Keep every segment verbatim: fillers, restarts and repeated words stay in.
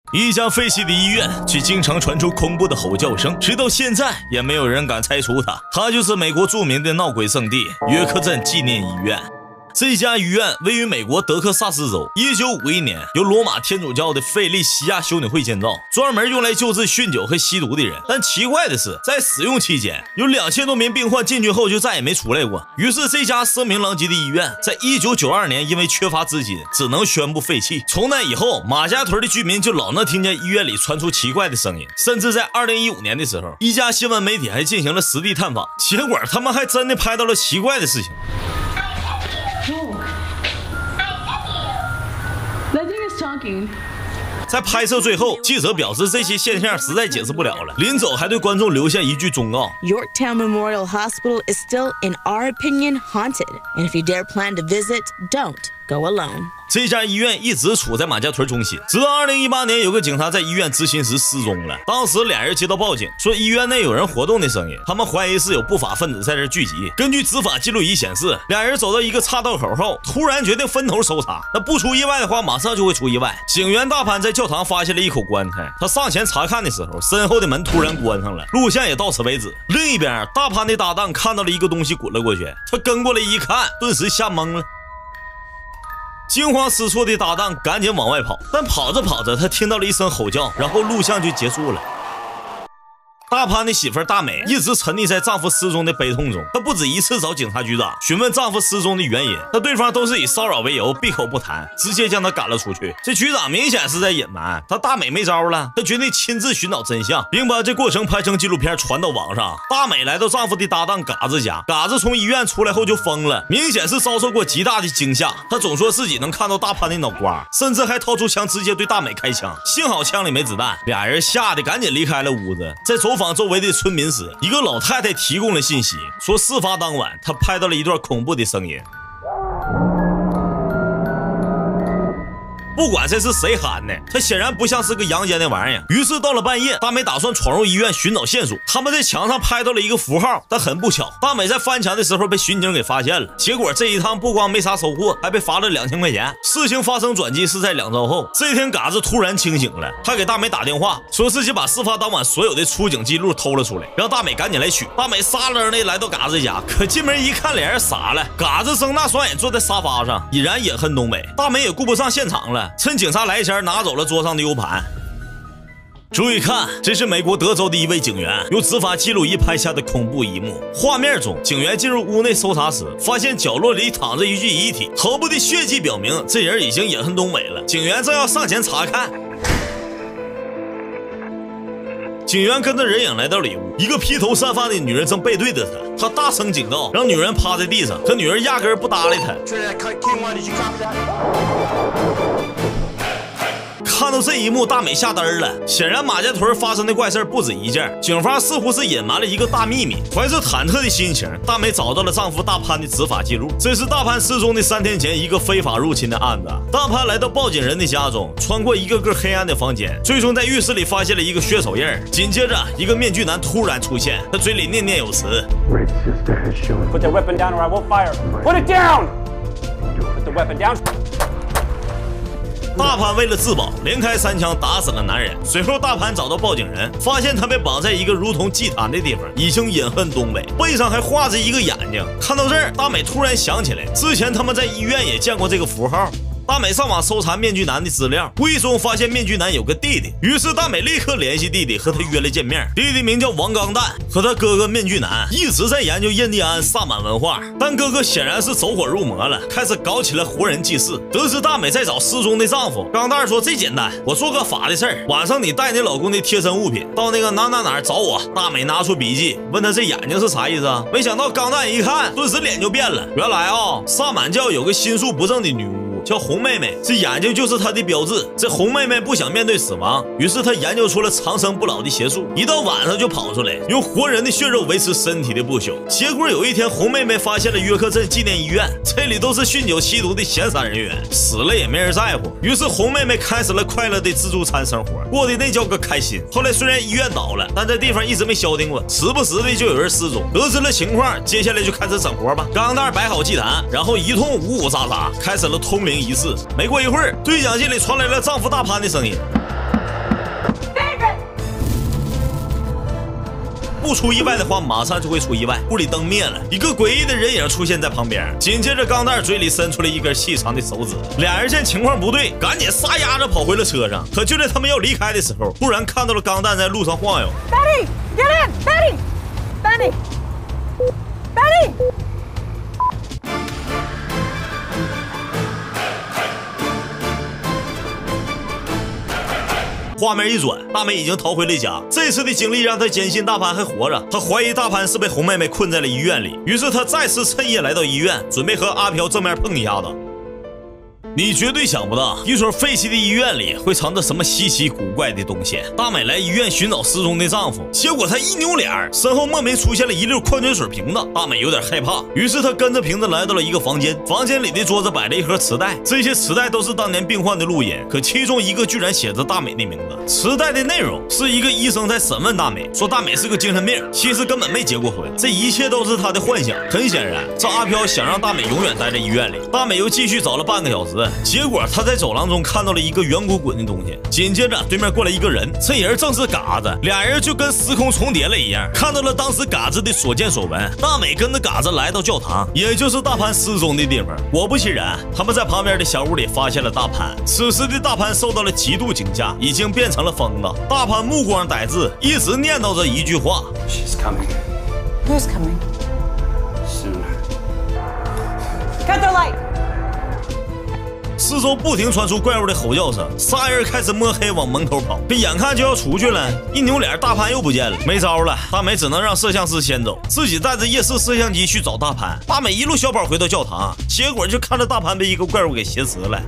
一家废弃的医院却经常传出恐怖的吼叫声，直到现在也没有人敢拆除它。它就是美国著名的闹鬼圣地约克镇纪念医院。这家医院位于美国德克萨斯州，一九五一年由罗马天主教的费利西亚修女会建造，专门用来救治酗酒和吸毒的人。但奇怪的是，在使用期间，有两千多名病患进去后就再也没出来过。于是这家声名狼藉的医院在一九九二年因为缺乏资金，只能宣布废弃。从那以后，马家屯的居民就老能听见医院里传出奇怪的声音，甚至在二零一五年的时候，一家新闻媒体还进行了实地探访，结果他们还真的拍到了奇怪的事情。在拍摄最后，记者表示这些现象实在解释不了了，临走还对观众留下一句忠告 ：Yorktown Memorial Hospital is still, in our opinion, haunted. And if you dare plan to visit, don't go alone. 这家医院一直处在马家屯中心，直到二零一八年，有个警察在医院执勤时失踪了。当时俩人接到报警，说医院内有人活动的声音，他们怀疑是有不法分子在这聚集。根据执法记录仪显示，俩人走到一个岔道口后，突然决定分头搜查。那不出意外的话，马上就会出意外。警员大潘在教堂发现了一口棺材，他上前查看的时候，身后的门突然关上了。录像也到此为止。另一边，大潘的搭档看到了一个东西滚了过去，他跟过来一看，顿时吓懵了。惊慌失措的搭档赶紧往外跑，但跑着跑着，他听到了一声吼叫，然后录像就结束了。大潘的媳妇大美一直沉溺在丈夫失踪的悲痛中，她不止一次找警察局长询问丈夫失踪的原因，但对方都是以骚扰为由闭口不谈，直接将她赶了出去。这局长明显是在隐瞒，他大美没招了，他决定亲自寻找真相，并把这过程拍成纪录片传到网上。大美来到丈夫的搭档嘎子家，嘎子从医院出来后就疯了，明显是遭受过极大的惊吓。他总说自己能看到大潘的脑瓜，甚至还掏出枪直接对大美开枪，幸好枪里没子弹。俩人吓得赶紧离开了屋子。在走访周围的村民时，一个老太太提供了信息，说事发当晚她拍到了一段恐怖的声音。不管这是谁喊的，他显然不像是个阳间的玩意儿。于是到了半夜，大美打算闯入医院寻找线索。他们在墙上拍到了一个符号，但很不巧，大美在翻墙的时候被巡警给发现了。结果这一趟不光没啥收获，还被罚了两千块钱。事情发生转机是在两周后，这天嘎子突然清醒了，他给大美打电话，说自己把事发当晚所有的出警记录偷了出来，让大美赶紧来取。大美撒楞的来到嘎子家，可进门一看，俩人傻了。嘎子睁大双眼坐在沙发上，已然也恨东北。大美也顾不上现场了，趁警察来前拿走了桌上的 U 盘。注意看，这是美国德州的一位警员用执法记录仪拍下的恐怖一幕。画面中，警员进入屋内搜查时，发现角落里躺着一具遗体，头部的血迹表明这人已经也恨东北了。警员正要上前查看，警员跟着人影来到里屋，一个披头散发的女人正背对着他，他大声警告，让女人趴在地上，可女人压根不搭理他。看到这一幕，大美吓呆了。显然马家屯发生的怪事不止一件，警方似乎是隐瞒了一个大秘密。怀着忐忑的心情，大美找到了丈夫大潘的执法记录。这是大潘失踪的三天前一个非法入侵的案子。大潘来到报警人的家中，穿过一个个黑暗的房间，最终在浴室里发现了一个血手印。紧接着，一个面具男突然出现，他嘴里念念有词 ：Put the weapon down or I will fire. Put it down. Put the weapon down. 大潘为了自保，连开三枪打死了男人。随后，大潘找到报警人，发现他被绑在一个如同祭坛的地方，已经隐恨东北，背上还画着一个眼睛。看到这儿，大美突然想起来，之前他们在医院也见过这个符号。大美上网搜查面具男的资料，无意中发现面具男有个弟弟，于是大美立刻联系弟弟，和他约了见面。弟弟名叫王钢蛋，和他哥哥面具男一直在研究印第安萨满文化，但哥哥显然是走火入魔了，开始搞起了活人祭祀。得知大美在找失踪的丈夫，钢蛋说：“这简单，我做个法的事儿，晚上你带你老公的贴身物品到那个哪哪哪找我。”大美拿出笔记，问他这眼睛是啥意思啊？没想到钢蛋一看，顿时脸就变了。原来啊，萨满教有个心术不正的女巫。叫红妹妹，这眼睛就是她的标志。这红妹妹不想面对死亡，于是她研究出了长生不老的邪术，一到晚上就跑出来，用活人的血肉维持身体的不朽。结果有一天，红妹妹发现了约克镇纪念医院，这里都是酗酒吸毒的闲散人员，死了也没人在乎。于是红妹妹开始了快乐的自助餐生活，过得那叫个开心。后来虽然医院倒了，但这地方一直没消停过，时不时的就有人失踪。得知了情况，接下来就开始整活吧。钢蛋摆好祭坛，然后一通五五喳喳，开始了通灵仪式。没过一会儿，对讲机里传来了丈夫大潘的声音。 不出意外的话，马上就会出意外。屋里灯灭了，一个诡异的人影出现在旁边，紧接着钢蛋嘴里伸出了一根细长的手指。俩人见情况不对，赶紧撒丫子跑回了车上。可就在他们要离开的时候，突然看到了钢蛋在路上晃悠。 Betty, get in, Betty, Betty, Betty. 画面一转，大美已经逃回了家。这次的经历让他坚信大潘还活着，他怀疑大潘是被红妹妹困在了医院里，于是他再次趁夜来到医院，准备和阿飘正面碰一下子。你绝对想不到，一所废弃的医院里会藏着什么稀奇古怪的东西。大美来医院寻找失踪的丈夫，结果她一扭脸，身后莫名出现了一溜矿泉水瓶子。大美有点害怕，于是她跟着瓶子来到了一个房间，房间里的桌子摆了一盒磁带，这些磁带都是当年病患的录音，可其中一个居然写着大美的名字。磁带的内容是一个医生在审问大美，说大美是个精神病，其实根本没结过婚，这一切都是她的幻想。很显然，这阿飘想让大美永远待在医院里。大美又继续找了半个小时，结果她在走廊中看到了一个圆鼓滚的东西，紧接着对面过来一个人，这人正是嘎子，俩人就跟时空重叠了一样，看到了当时嘎子的所见所闻。大美跟着嘎子来到教堂，也就是大潘失踪的地方。果不其然，他们在旁边的小屋里发现了大潘。此时的大潘受到了极度惊吓，已经变成了疯子。大潘目光呆滞，一直念叨着一句话 She's coming. Who's coming? Soon. Cut the light. 四周不停传出怪物的吼叫声，仨人开始摸黑往门口跑，这眼看就要出去了，一扭脸大潘又不见了，没招了，大美只能让摄像师先走，自己带着夜视摄像机去找大潘。大美一路小跑回到教堂，结果就看着大潘被一个怪物给挟持了。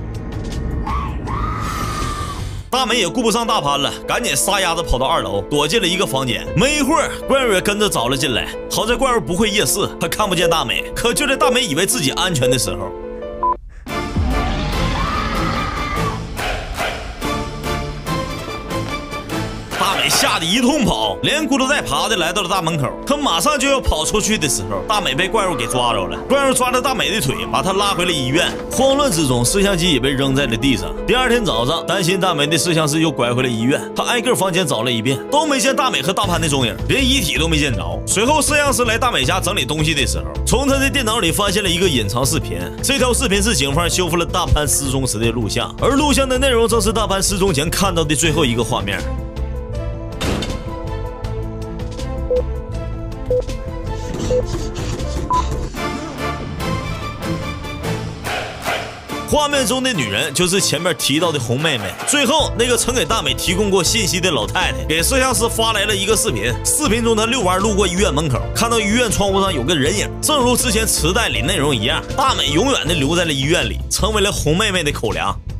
大美也顾不上大潘了，赶紧撒丫子跑到二楼，躲进了一个房间。没一会儿，怪物也跟着找了进来。好在怪物不会夜视，他看不见大美。可就在大美以为自己安全的时候，大美吓得一通跑，连咕噜带爬的来到了大门口。可马上就要跑出去的时候，大美被怪物给抓着了。怪物抓着大美的腿，把她拉回了医院。慌乱之中，摄像机也被扔在了地上。第二天早上，担心大美的摄像师又拐回了医院，他挨个房间找了一遍，都没见大美和大潘的踪影，连遗体都没见着。随后，摄像师来大美家整理东西的时候，从他的电脑里发现了一个隐藏视频。这条视频是警方修复了大潘失踪时的录像，而录像的内容正是大潘失踪前看到的最后一个画面。画面中的女人就是前面提到的红妹妹。最后，那个曾给大美提供过信息的老太太给摄像师发来了一个视频，视频中她遛弯路过医院门口，看到医院窗户上有个人影，正如之前磁带里内容一样，大美永远的留在了医院里，成为了红妹妹的口粮。